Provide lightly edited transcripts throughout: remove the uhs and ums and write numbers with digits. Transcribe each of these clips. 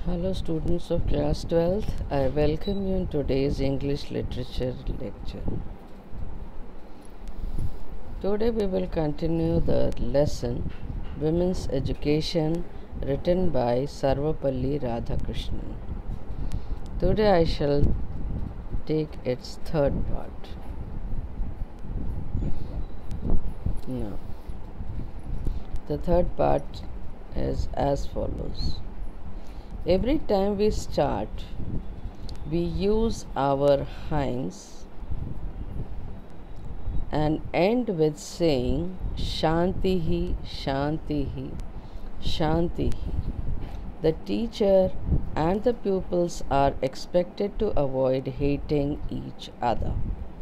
Hello students of class 12th, I welcome you in today's English literature lecture. Today we will continue the lesson Women's Education written by Sarvapalli Radhakrishnan. Today I shall take its third part. Now, the third part is as follows. Every time we start, we use our hymns and end with saying Shantihi, Shantihi, Shantihi. The teacher and the pupils are expected to avoid hating each other.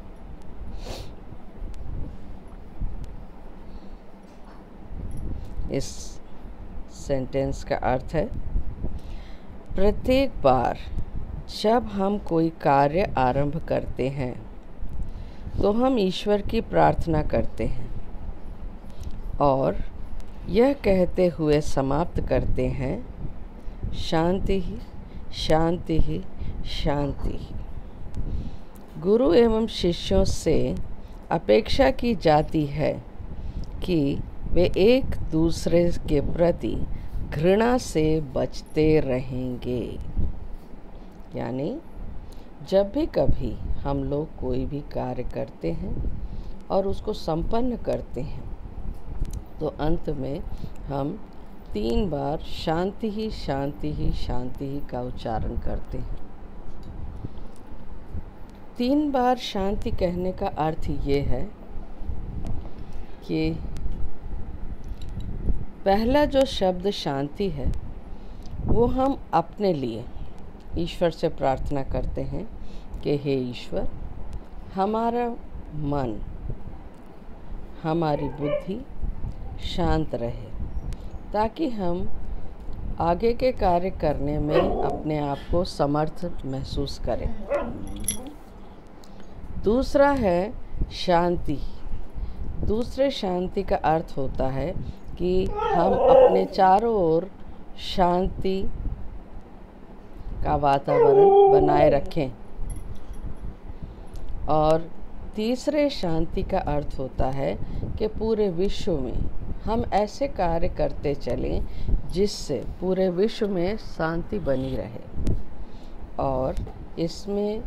इस sentence का अर्थ है, प्रत्येक बार जब हम कोई कार्य आरंभ करते हैं तो हम ईश्वर की प्रार्थना करते हैं और यह कहते हुए समाप्त करते हैं शांति ही, शांति ही, शांति ही। गुरु एवं शिष्यों से अपेक्षा की जाती है कि वे एक दूसरे के प्रति घृणा से बचते रहेंगे। यानी जब भी कभी हम लोग कोई भी कार्य करते हैं और उसको संपन्न करते हैं तो अंत में हम 3 बार शांति ही, शांति ही, शांति ही का उच्चारण करते हैं। 3 बार शांति कहने का अर्थ ये है कि पहला जो शब्द शांति है वो हम अपने लिए ईश्वर से प्रार्थना करते हैं कि हे ईश्वर, हमारा मन, हमारी बुद्धि शांत रहे ताकि हम आगे के कार्य करने में अपने आप को समर्थ महसूस करें। दूसरा है शांति। दूसरे शांति का अर्थ होता है कि हम अपने चारों ओर शांति का वातावरण बनाए रखें। और तीसरे शांति का अर्थ होता है कि पूरे विश्व में हम ऐसे कार्य करते चलें जिससे पूरे विश्व में शांति बनी रहे। और इसमें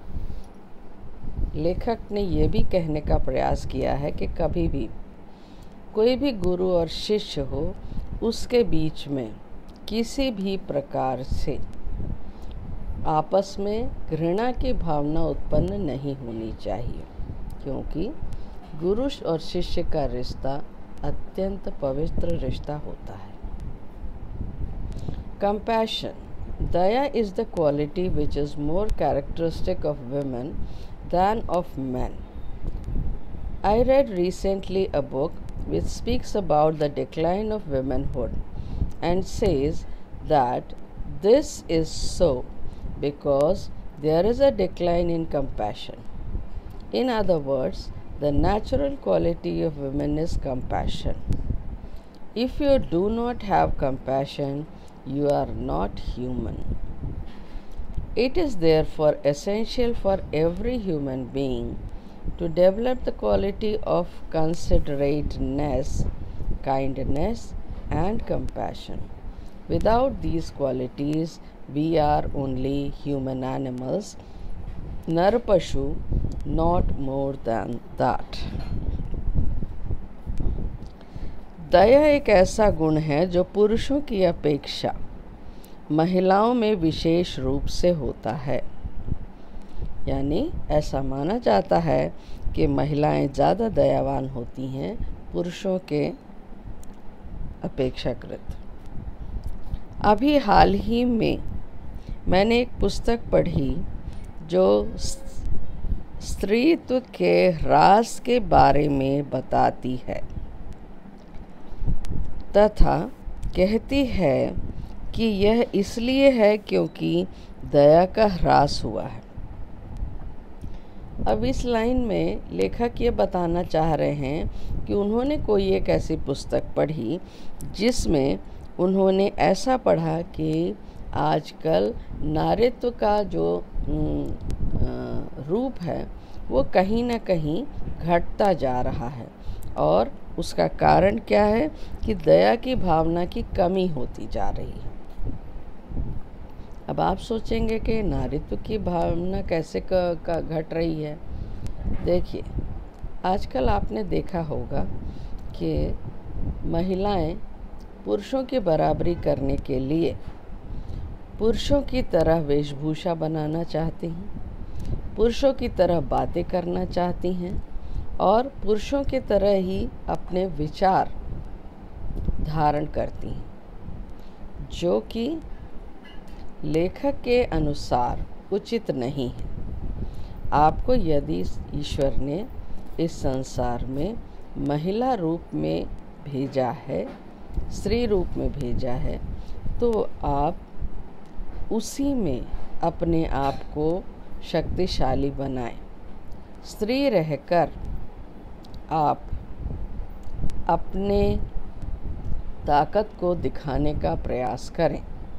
लेखक ने ये भी कहने का प्रयास किया है कि कभी भी कोई भी गुरु और शिष्य हो, उसके बीच में किसी भी प्रकार से आपस में घृणा की भावना उत्पन्न नहीं होनी चाहिए, क्योंकि गुरु और शिष्य का रिश्ता अत्यंत पवित्र रिश्ता होता है। कंपैशन, दया is the quality which is more characteristic of women than of men. I read recently a book which speaks about the decline of womanhood and says that this is so because there is a decline in compassion. In other words, the natural quality of women is compassion. If you do not have compassion, you are not human. It is therefore essential for every human being to develop the quality of considerateness, kindness, and compassion. Without these qualities, we are only human animals, narpashu, not more than that. दया एक ऐसा गुण है जो पुरुषों की अपेक्षा महिलाओं में विशेष रूप से होता है। यानी ऐसा माना जाता है कि महिलाएं ज़्यादा दयावान होती हैं पुरुषों के अपेक्षाकृत। अभी हाल ही में मैंने एक पुस्तक पढ़ी जो स्त्रीत्व के ह्रास के बारे में बताती है तथा कहती है कि यह इसलिए है क्योंकि दया का ह्रास हुआ है। अब इस लाइन में लेखक ये बताना चाह रहे हैं कि उन्होंने कोई एक ऐसी पुस्तक पढ़ी जिसमें उन्होंने ऐसा पढ़ा कि आजकल नारीत्व का जो रूप है वो कहीं ना कहीं घटता जा रहा है, और उसका कारण क्या है कि दया की भावना की कमी होती जा रही है। अब आप सोचेंगे कि नारीत्व की भावना कैसे घट रही है। देखिए, आजकल आपने देखा होगा कि महिलाएं पुरुषों की बराबरी करने के लिए पुरुषों की तरह वेशभूषा बनाना चाहती हैं, पुरुषों की तरह बातें करना चाहती हैं और पुरुषों की तरह ही अपने विचार धारण करती हैं, जो कि लेखक के अनुसार उचित नहीं है। आपको यदि ईश्वर ने इस संसार में महिला रूप में भेजा है, स्त्री रूप में भेजा है, तो आप उसी में अपने आप को शक्तिशाली बनाएं। स्त्री रहकर आप अपने ताकत को दिखाने का प्रयास करें।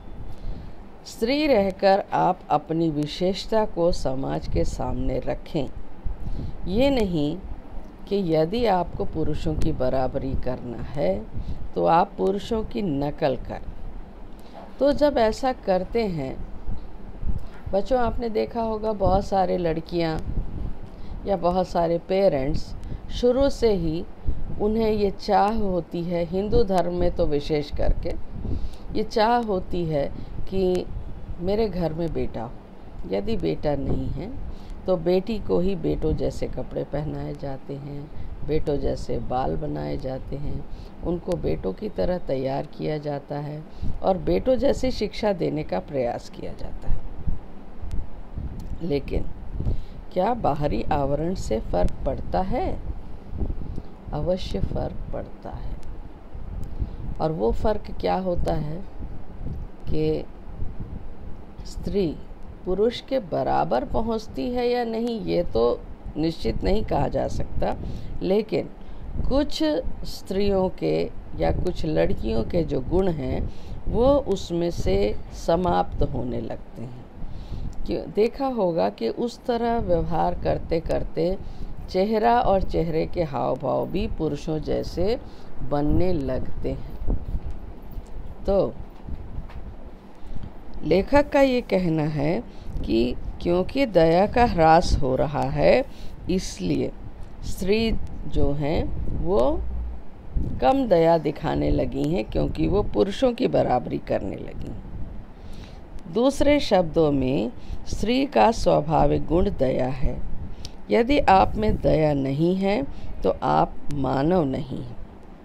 स्त्री रहकर आप अपनी विशेषता को समाज के सामने रखें। ये नहीं कि यदि आपको पुरुषों की बराबरी करना है तो आप पुरुषों की नकल करें। तो जब ऐसा करते हैं, बच्चों आपने देखा होगा बहुत सारे लड़कियां या बहुत सारे पेरेंट्स शुरू से ही उन्हें ये चाह होती है, हिंदू धर्म में तो विशेष करके ये चाह होती है कि मेरे घर में बेटा हो, यदि बेटा नहीं है तो बेटी को ही बेटों जैसे कपड़े पहनाए जाते हैं, बेटों जैसे बाल बनाए जाते हैं, उनको बेटों की तरह तैयार किया जाता है और बेटों जैसी शिक्षा देने का प्रयास किया जाता है। लेकिन क्या बाहरी आवरण से फ़र्क पड़ता है? अवश्य फ़र्क पड़ता है। और वो फ़र्क क्या होता है कि स्त्री पुरुष के बराबर पहुंचती है या नहीं, ये तो निश्चित नहीं कहा जा सकता, लेकिन कुछ स्त्रियों के या कुछ लड़कियों के जो गुण हैं वो उसमें से समाप्त होने लगते हैं। देखा होगा कि उस तरह व्यवहार करते करते चेहरा और चेहरे के हाव भाव भी पुरुषों जैसे बनने लगते हैं। तो लेखक का ये कहना है कि क्योंकि दया का ह्रास हो रहा है, इसलिए स्त्री जो हैं वो कम दया दिखाने लगी हैं, क्योंकि वो पुरुषों की बराबरी करने लगी हैं। दूसरे शब्दों में स्त्री का स्वाभाविक गुण दया है। यदि आप में दया नहीं है तो आप मानव नहीं हैं।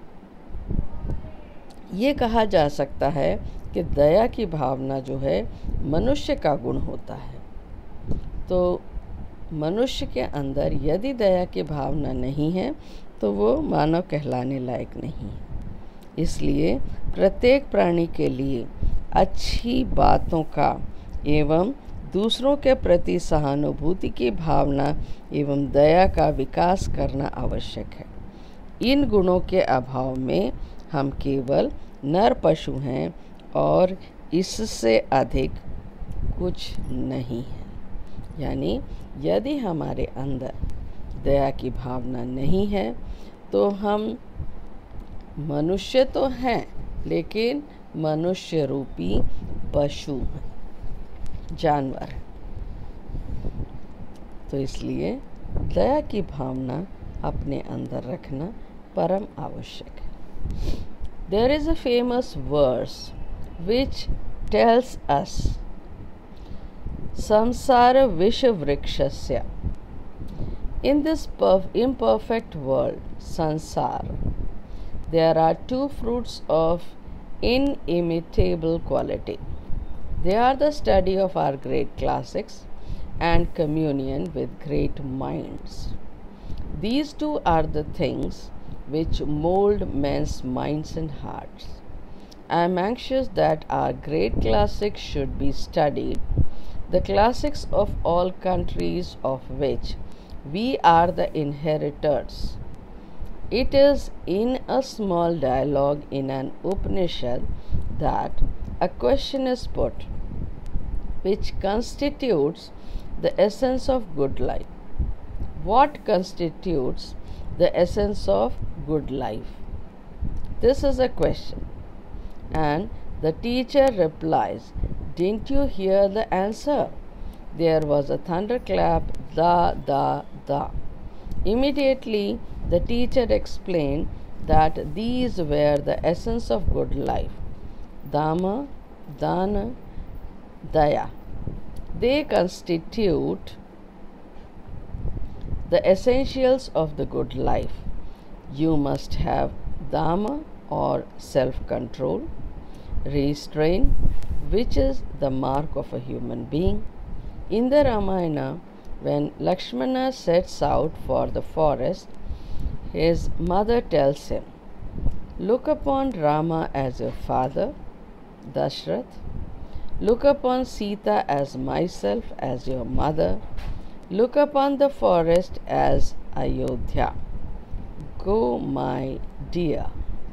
ये कहा जा सकता है कि दया की भावना जो है मनुष्य का गुण होता है। तो मनुष्य के अंदर यदि दया की भावना नहीं है तो वो मानव कहलाने लायक नहीं है। इसलिए प्रत्येक प्राणी के लिए अच्छी बातों का एवं दूसरों के प्रति सहानुभूति की भावना एवं दया का विकास करना आवश्यक है। इन गुणों के अभाव में हम केवल नर पशु हैं और इससे अधिक कुछ नहीं है। यानी यदि हमारे अंदर दया की भावना नहीं है तो हम मनुष्य तो हैं, लेकिन मनुष्य रूपी पशु हैं, जानवर हैं। तो इसलिए दया की भावना अपने अंदर रखना परम आवश्यक है। There is a famous verse which tells us samsara vishavrikshyasya. In this imperfect world, sansara, there are two fruits of inimitable quality. They are the study of our great classics and communion with great minds. These two are the things which mold men's minds and hearts. I am anxious that our great classics should be studied, the classics of all countries of which we are the inheritors. It is in a small dialogue in an Upanishad that a question is put, which constitutes the essence of good life. What constitutes the essence of good life? This is a question. And the teacher replies, "Didn't you hear the answer?" There was a thunderclap, da, da, da. Immediately, the teacher explained that these were the essence of good life: Dhamma, Dana, Daya. They constitute the essentials of the good life. You must have Dhamma or self-control, restraint, which is the mark of a human being. In the Ramayana, when Lakshmana sets out for the forest, his mother tells him, "Look upon Rama as your father, Dashrath. Look upon Sita as myself, as your mother. Look upon the forest as Ayodhya. Go, my dear."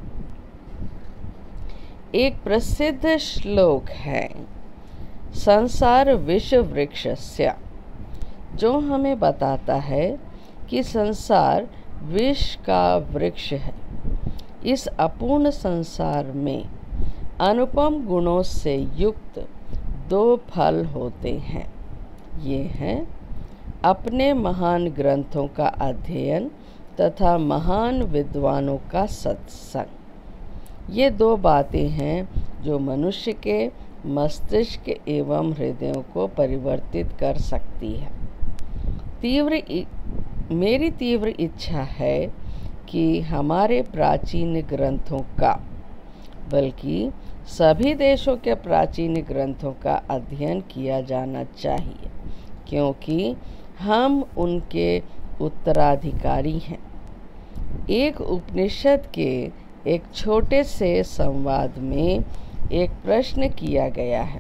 एक प्रसिद्ध श्लोक है संसार विश्व वृक्षस्य, जो हमें बताता है कि संसार विष का वृक्ष है। इस अपूर्ण संसार में अनुपम गुणों से युक्त दो फल होते हैं। ये हैं अपने महान ग्रंथों का अध्ययन तथा महान विद्वानों का सत्संग। ये दो बातें हैं जो मनुष्य के मस्तिष्क एवं हृदयों को परिवर्तित कर सकती है। मेरी तीव्र इच्छा है कि हमारे प्राचीन ग्रंथों का, बल्कि सभी देशों के प्राचीन ग्रंथों का अध्ययन किया जाना चाहिए, क्योंकि हम उनके उत्तराधिकारी हैं। एक उपनिषद के एक छोटे से संवाद में एक प्रश्न किया गया है,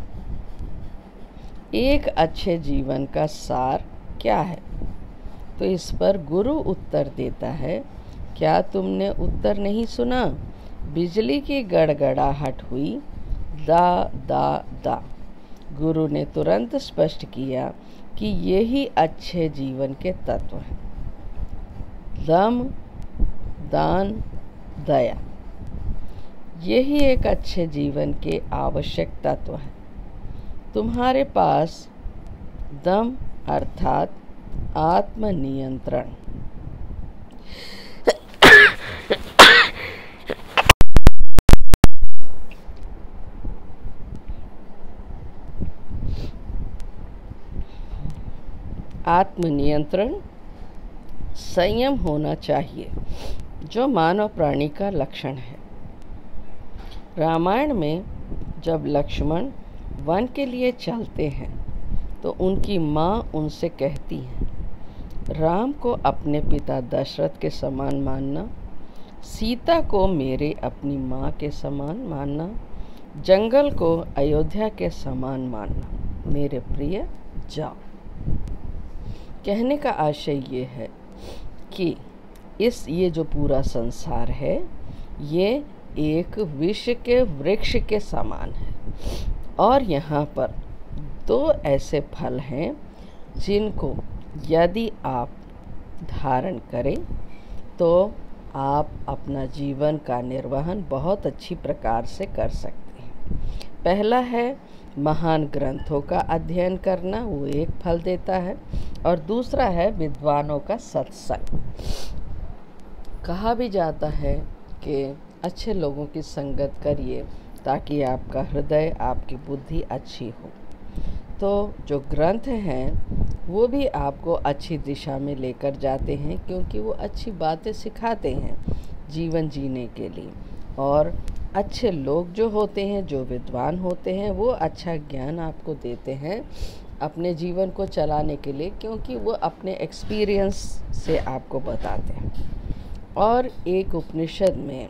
एक अच्छे जीवन का सार क्या है? तो इस पर गुरु उत्तर देता है, क्या तुमने उत्तर नहीं सुना? बिजली की गड़गड़ाहट हुई, दा दा दा। गुरु ने तुरंत स्पष्ट किया कि यही अच्छे जीवन के तत्व हैं: दम, दान, दया। यही एक अच्छे जीवन के आवश्यक तत्व हैं। तुम्हारे पास दम अर्थात आत्मनियंत्रण, संयम होना चाहिए, जो मानव प्राणी का लक्षण है। रामायण में जब लक्ष्मण वन के लिए चलते हैं तो उनकी माँ उनसे कहती है, राम को अपने पिता दशरथ के समान मानना, सीता को मेरे अपनी माँ के समान मानना, जंगल को अयोध्या के समान मानना। मेरे प्रिय, जाओ। कहने का आशय ये है कि ये जो पूरा संसार है, ये एक विष के वृक्ष के समान है, और यहाँ पर दो ऐसे फल हैं जिनको यदि आप धारण करें तो आप अपना जीवन का निर्वहन बहुत अच्छी प्रकार से कर सकते हैं। पहला है महान ग्रंथों का अध्ययन करना, वो एक फल देता है, और दूसरा है विद्वानों का सत्संग। कहा भी जाता है कि अच्छे लोगों की संगत करिए ताकि आपका हृदय, आपकी बुद्धि अच्छी हो। तो जो ग्रंथ हैं वो भी आपको अच्छी दिशा में लेकर जाते हैं, क्योंकि वो अच्छी बातें सिखाते हैं जीवन जीने के लिए। और अच्छे लोग जो होते हैं, जो विद्वान होते हैं, वो अच्छा ज्ञान आपको देते हैं अपने जीवन को चलाने के लिए, क्योंकि वो अपने एक्सपीरियंस से आपको बताते हैं। और एक उपनिषद में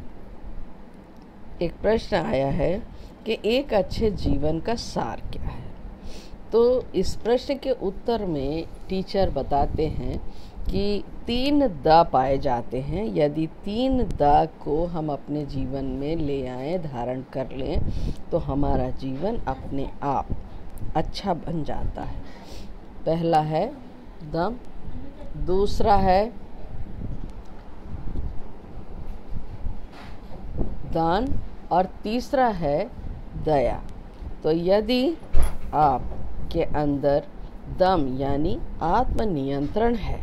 एक प्रश्न आया है कि एक अच्छे जीवन का सार क्या है। तो इस प्रश्न के उत्तर में टीचर बताते हैं कि 3 द पाए जाते हैं। यदि 3 द को हम अपने जीवन में ले आएं, धारण कर लें, तो हमारा जीवन अपने आप अच्छा बन जाता है। पहला है दम, दूसरा है दान और तीसरा है दया। तो यदि आपके अंदर दम यानी आत्मनियंत्रण है,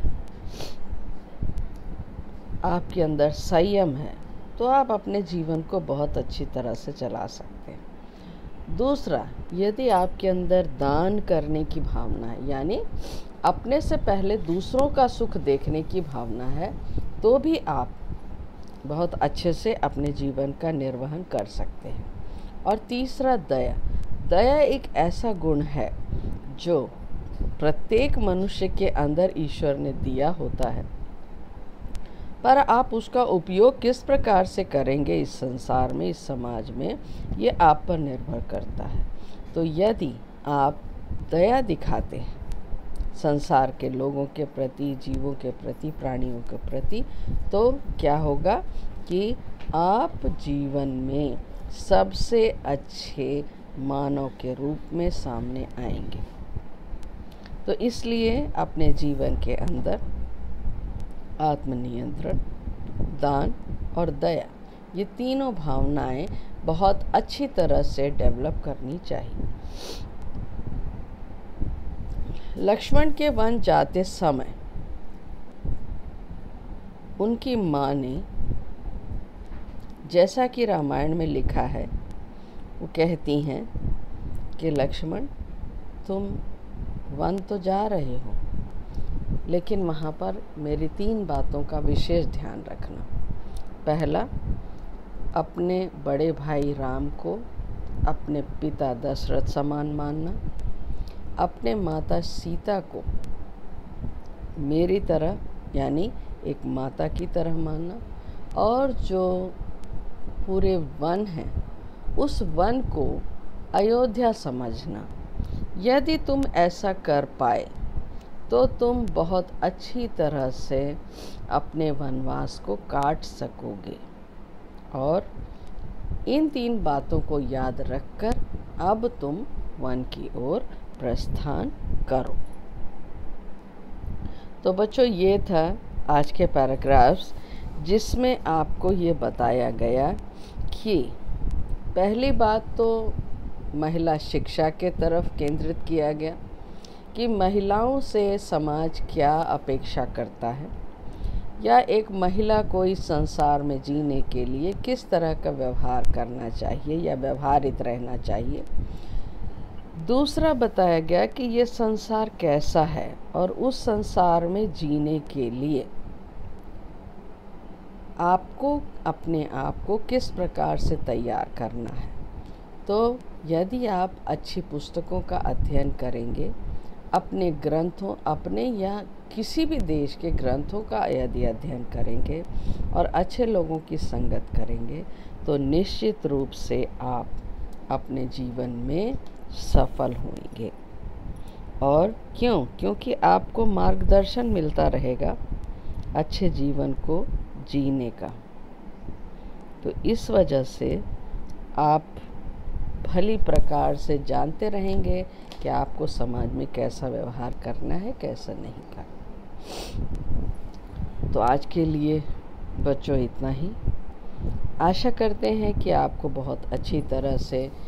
आपके अंदर संयम है, तो आप अपने जीवन को बहुत अच्छी तरह से चला सकते हैं। दूसरा, यदि आपके अंदर दान करने की भावना है, यानी अपने से पहले दूसरों का सुख देखने की भावना है, तो भी आप बहुत अच्छे से अपने जीवन का निर्वहन कर सकते हैं। और तीसरा दया। दया एक ऐसा गुण है जो प्रत्येक मनुष्य के अंदर ईश्वर ने दिया होता है, पर आप उसका उपयोग किस प्रकार से करेंगे इस संसार में, इस समाज में, ये आप पर निर्भर करता है। तो यदि आप दया दिखाते हैं संसार के लोगों के प्रति, जीवों के प्रति, प्राणियों के प्रति, तो क्या होगा कि आप जीवन में सबसे अच्छे मानव के रूप में सामने आएंगे। तो इसलिए अपने जीवन के अंदर आत्मनियंत्रण, दान और दया, ये तीनों भावनाएं बहुत अच्छी तरह से डेवलप करनी चाहिए। लक्ष्मण के वन जाते समय उनकी माँ ने, जैसा कि रामायण में लिखा है, वो कहती हैं कि लक्ष्मण, तुम वन तो जा रहे हो, लेकिन वहाँ पर मेरी 3 बातों का विशेष ध्यान रखना। पहला, अपने बड़े भाई राम को अपने पिता दशरथ समान मानना, अपने माता सीता को मेरी तरह यानी एक माता की तरह मानना, और जो पूरे वन है उस वन को अयोध्या समझना। यदि तुम ऐसा कर पाए तो तुम बहुत अच्छी तरह से अपने वनवास को काट सकोगे। और इन 3 बातों को याद रखकर अब तुम वन की ओर प्रस्थान करो। तो बच्चों, ये था आज के पैराग्राफ्स, जिसमें आपको ये बताया गया कि पहली बात तो महिला शिक्षा के तरफ केंद्रित किया गया कि महिलाओं से समाज क्या अपेक्षा करता है, या एक महिला को इस संसार में जीने के लिए किस तरह का व्यवहार करना चाहिए या व्यवहारित रहना चाहिए। दूसरा बताया गया कि ये संसार कैसा है और उस संसार में जीने के लिए आपको अपने आप को किस प्रकार से तैयार करना है। तो यदि आप अच्छी पुस्तकों का अध्ययन करेंगे, अपने ग्रंथों, अपने या किसी भी देश के ग्रंथों का यदि अध्ययन करेंगे और अच्छे लोगों की संगत करेंगे, तो निश्चित रूप से आप अपने जीवन में सफल होंगे। और क्यों? क्योंकि आपको मार्गदर्शन मिलता रहेगा अच्छे जीवन को जीने का। तो इस वजह से आप भली प्रकार से जानते रहेंगे कि आपको समाज में कैसा व्यवहार करना है, कैसा नहीं करना। तो आज के लिए बच्चों इतना ही। आशा करते हैं कि आपको बहुत अच्छी तरह से